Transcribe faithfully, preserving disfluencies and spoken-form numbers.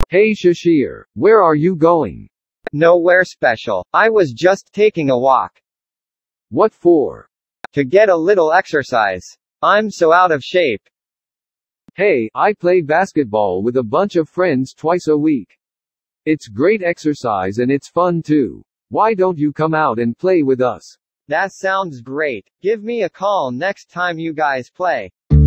Hey Shishir, where are you going? Nowhere special. I was just taking a walk. What for? To get a little exercise. I'm so out of shape. Hey, I play basketball with a bunch of friends twice a week. It's great exercise and it's fun too. Why don't you come out and play with us? That sounds great. Give me a call next time you guys play.